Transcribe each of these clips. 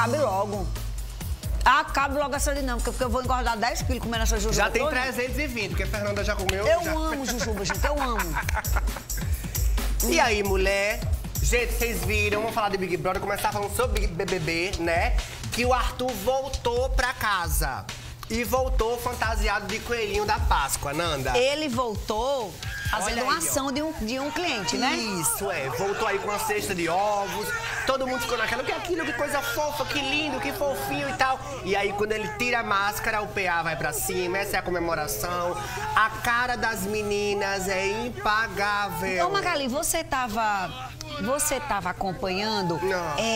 acabe logo. Acabe logo essa dinâmica, porque eu vou engordar 10 quilos comendo essa jujuba. Já tem 320, porque a Fernanda já comeu. Eu amo jujuba, gente, eu amo. E aí, mulher? Gente, vocês viram, vamos falar de Big Brother, começar falando sobre BBB, né? Que o Arthur voltou pra casa. E voltou fantasiado de coelhinho da Páscoa, Nanda. Ele voltou fazendo uma ação de um cliente, né? Isso, voltou aí com uma cesta de ovos. Todo mundo ficou naquela, que aquilo, que coisa fofa, que lindo, que fofinho e tal. E aí, quando ele tira a máscara, o PA vai pra cima, essa é a comemoração. A cara das meninas é impagável. Ô, Magali, você tava acompanhando?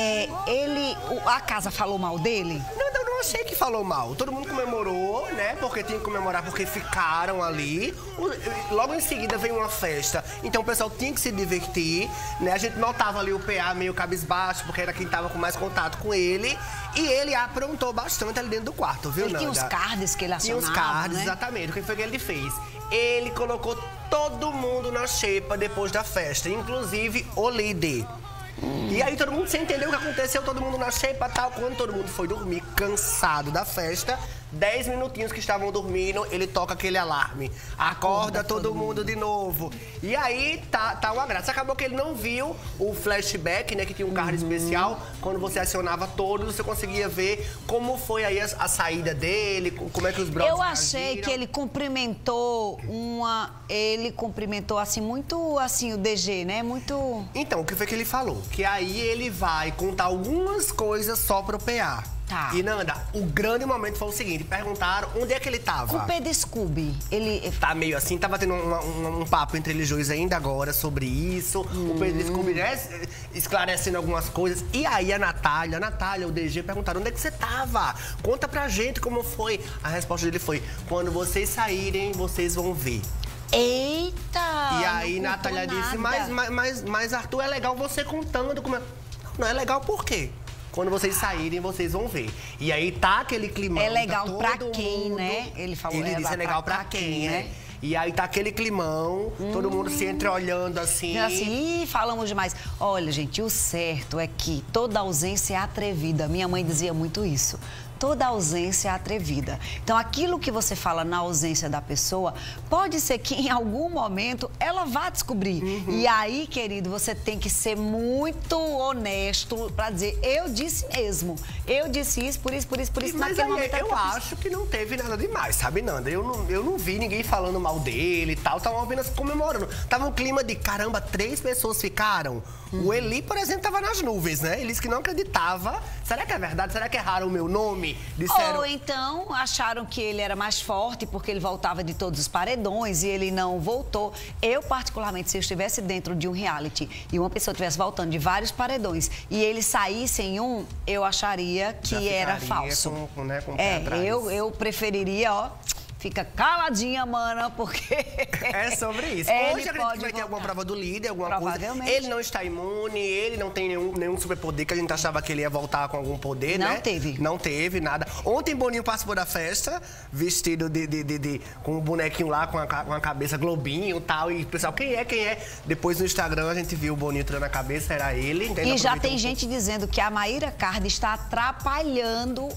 Não. A casa falou mal dele? Não achei que falou mal. Todo mundo comemorou, né? Porque tinha que comemorar, porque ficaram ali. Logo em seguida veio uma festa. Então o pessoal tinha que se divertir, né? A gente notava ali o PA meio cabisbaixo, porque era quem tava com mais contato com ele. E ele aprontou bastante ali dentro do quarto, viu, Nanda? Tinha uns cards que ele acionava, Tinha uns cards, né? exatamente. O que foi que ele fez? Ele colocou todo mundo na xepa depois da festa, inclusive o líder. E aí todo mundo sem entender o que aconteceu, todo mundo na xepa, tal. Quando todo mundo foi dormir, cansado da festa, 10 minutinhos que estavam dormindo, ele toca aquele alarme. Acorda todo mundo de novo. E aí tá uma graça. Acabou que ele não viu o flashback, né? Que tinha um card especial. Quando você acionava todos, você conseguia ver como foi aí a saída dele, como é que os brothers Eu achei que ele cumprimentou assim, muito assim, o DG, né? Muito... Então, o que foi que ele falou? Que aí ele vai contar algumas coisas só pro PA. Tá. E, Nanda, o grande momento foi o seguinte, perguntaram onde é que ele tava. O Pedro Scooby, ele... Tá meio assim, tava tendo um papo entre eles dois ainda agora sobre isso. O Pedro Scooby, né, esclarecendo algumas coisas. E aí a Natália, o DG, perguntaram onde é que você tava? Conta pra gente como foi. A resposta dele foi, quando vocês saírem, vocês vão ver. Eita! E aí Natália disse, mas Arthur, é legal você contando como é... Não é legal por quê? Quando vocês saírem, vocês vão ver. E aí tá aquele climão. É legal tá pra quem, né? Ele falou. Ele disse é legal pra quem, né? E aí tá aquele climão, todo mundo se entreolhando assim. Assim, falamos demais. Olha, gente, o certo é que toda ausência é atrevida. Minha mãe dizia muito isso. Toda ausência é atrevida. Então, aquilo que você fala na ausência da pessoa, pode ser que em algum momento ela vá descobrir. E aí, querido, você tem que ser muito honesto pra dizer, eu disse mesmo. Eu disse isso, por isso, Mas naquele aí, momento. eu acho que não teve nada demais, sabe, Nanda? Eu não vi ninguém falando mal dele e tal, estavam apenas comemorando. Tava um clima de, caramba, 3 pessoas ficaram. O Eli, por exemplo, tava nas nuvens, né? Ele disse que não acreditava. Será que é verdade? Será que erraram o meu nome? Disseram... Ou então acharam que ele era mais forte porque ele voltava de todos os paredões e ele não voltou. Eu, particularmente, se eu estivesse dentro de um reality e uma pessoa estivesse voltando de vários paredões e ele saísse em um, eu acharia que era falso. Com o pé atrás. Eu preferiria, ó... Fica caladinha, mana, porque... É sobre isso. Hoje a gente vai ter alguma prova do líder, alguma coisa. Ele não está imune, ele não tem nenhum superpoder, que a gente achava que ele ia voltar com algum poder, né? Não teve. Não teve nada. Ontem, Boninho participou da festa, vestido com um bonequinho lá, com a cabeça globinho e tal. E o pessoal, quem é? Depois no Instagram a gente viu o Boninho tirando a cabeça, era ele. Então, e já tem gente dizendo que a Maíra Card está atrapalhando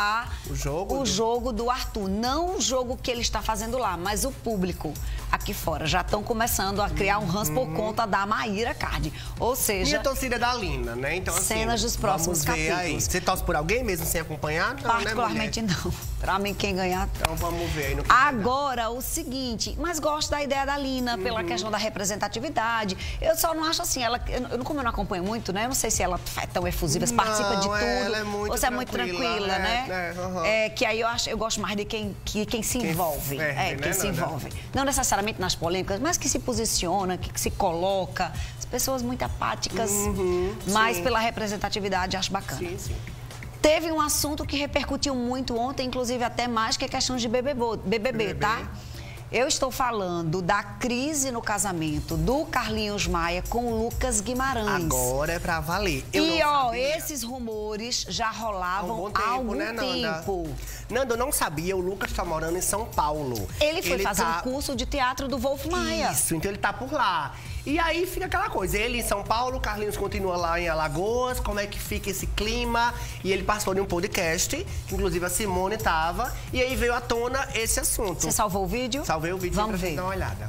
o jogo do Arthur. Não o jogo que ele está fazendo lá, mas o público aqui fora já estão começando a criar um ranço por conta da Maíra Card. Ou seja... E a torcida da Lina, né? Então, assim, cenas dos próximos capítulos. Aí. Você torce por alguém mesmo sem acompanhar? Não, particularmente né, não. Pra mim, quem ganhar... Então vamos ver aí no que agora, o seguinte, mas gosto da ideia da Lina, pela questão da representatividade. Eu só não acho assim, como eu não acompanho muito, né? Eu não sei se ela é tão efusiva, se participa de tudo. Ela é muito ou se é muito tranquila, né? Que aí eu gosto mais de quem se envolve. Quem se envolve. Não necessariamente nas polêmicas, mas que se posiciona, que se coloca. As pessoas muito apáticas, mas pela representatividade, acho bacana. Sim. Teve um assunto que repercutiu muito ontem, inclusive até mais que a questão de BBB, tá? Eu estou falando da crise no casamento do Carlinhos Maia com o Lucas Guimarães. Agora é pra valer. Esses rumores já rolavam há algum tempo. Nanda, eu não sabia, o Lucas tá morando em São Paulo. Ele foi fazer um curso de teatro do Wolf Maia. Isso, então ele tá por lá. E aí fica aquela coisa, ele em São Paulo, Carlinhos continua lá em Alagoas, como é que fica esse clima? E ele participou de um podcast, que inclusive a Simone tava, e aí veio à tona esse assunto. Você salvou o vídeo? Salvei o vídeo. Vamos ver. Dar uma olhada.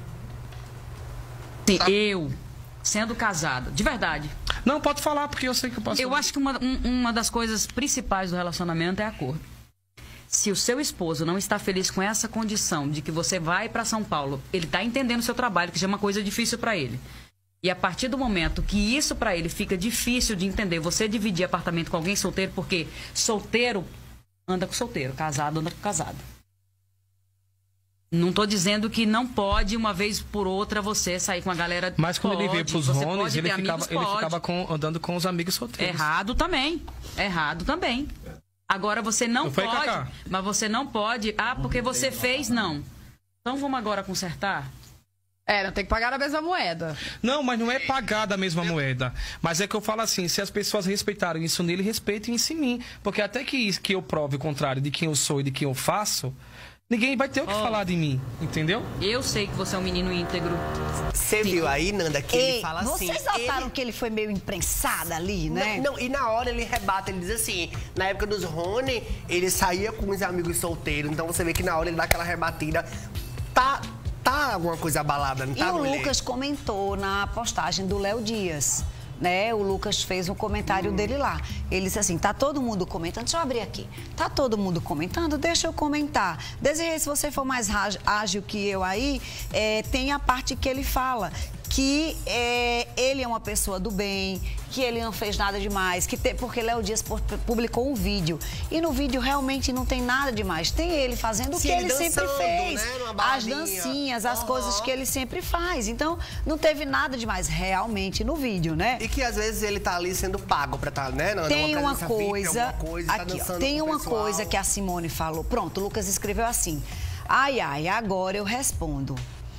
Eu, sendo casada, de verdade. Não, pode falar, porque eu sei que eu posso. Eu acho que uma das coisas principais do relacionamento é acordo. Se o seu esposo não está feliz com essa condição de que você vai para São Paulo, ele está entendendo o seu trabalho, que já é uma coisa difícil para ele. E a partir do momento que isso para ele fica difícil de entender, você dividir apartamento com alguém solteiro, porque solteiro anda com solteiro, casado anda com casado. Não estou dizendo que não pode, uma vez por outra, você sair com a galera. Mas quando ele veio pros Rones, ele ficava andando com os amigos solteiros. Errado também. Errado também. Agora você não pode. Cacá? Mas você não pode. Ah, porque você fez, não. Então vamos agora consertar? Não tem que pagar a mesma moeda. Não, mas não é pagar da mesma moeda. Mas é que eu falo assim, se as pessoas respeitarem isso nele, respeitem isso em mim. Porque até que eu prove o contrário de quem eu sou e de quem eu faço, ninguém vai ter o que falar de mim, entendeu? Eu sei que você é um menino íntegro. Você viu aí, Nanda, que ele fala assim... Vocês notaram que ele foi meio imprensado ali, né? Não, e na hora ele rebata, ele diz assim, na época dos Rony, ele saía com os amigos solteiros, então você vê que na hora ele dá aquela rebatida. Tá alguma coisa abalada, não tá, E o mulher? Lucas comentou na postagem do Léo Dias, né? O Lucas fez um comentário dele lá. Ele disse assim, tá todo mundo comentando, deixa eu abrir aqui. Tá todo mundo comentando? Deixa eu comentar. Desirê, se você for mais ágil que eu aí, tem a parte que ele fala que ele é uma pessoa do bem, que ele não fez nada demais, porque Léo Dias publicou um vídeo. E no vídeo realmente não tem nada demais. Tem ele fazendo o que ele sempre fez. Né? As dancinhas, as coisas que ele sempre faz. Então, não teve nada demais realmente no vídeo, né? E que às vezes ele tá ali sendo pago pra estar, né? Tem uma coisa, aqui, ó, tem uma coisa que a Simone falou. Pronto, o Lucas escreveu assim. Ai, agora eu respondo.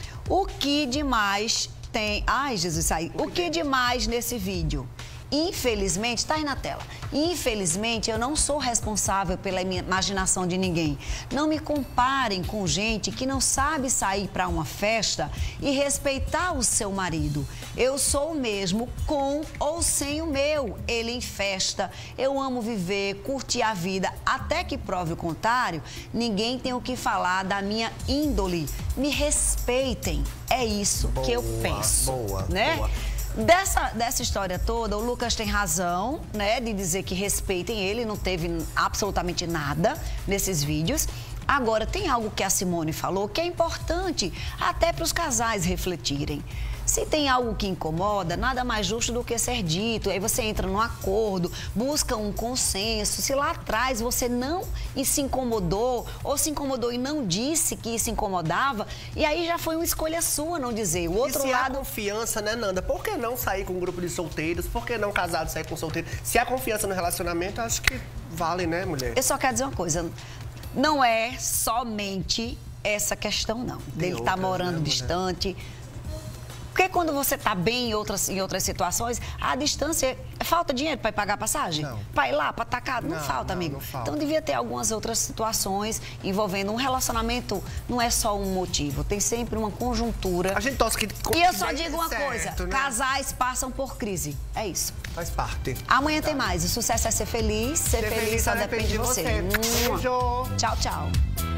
O que demais tem... Ai, Jesus, saiu. O que demais nesse vídeo? Infelizmente, tá aí na tela. Infelizmente, eu não sou responsável pela imaginação de ninguém. Não me comparem com gente que não sabe sair para uma festa e respeitar o seu marido. Eu sou o mesmo com ou sem o meu. Ele em festa. Eu amo viver, curtir a vida. Até que prove o contrário, ninguém tem o que falar da minha índole. Me respeitem. É isso que eu penso. Né? Boa. Dessa história toda, o Lucas tem razão, né, de dizer que respeitem ele, não teve absolutamente nada nesses vídeos. Agora, tem algo que a Simone falou que é importante até para os casais refletirem. Se tem algo que incomoda, nada mais justo do que ser dito. Aí você entra num acordo, busca um consenso. Se lá atrás você não se incomodou, ou se incomodou e não disse que isso incomodava, e aí já foi uma escolha sua não dizer. O outro lado... há confiança, né, Nanda? Por que não sair com um grupo de solteiros? Por que não casado sair com solteiro? Se há confiança no relacionamento, acho que vale, né, mulher? Eu só quero dizer uma coisa. Não é somente essa questão, não. Dele estar morando distante... Porque quando você está bem em outras situações, a distância... Falta dinheiro para pagar a passagem? Não. Para ir lá, para atacar? Não falta, amigo. Não falta. Então, devia ter algumas outras situações envolvendo um relacionamento. Não é só um motivo, tem sempre uma conjuntura. A gente torce que... E eu só digo uma coisa, né? Casais passam por crise. É isso. Faz parte. Amanhã tem mais. O sucesso é ser feliz. Ser feliz só depende de você. Beijo. Tchau, tchau.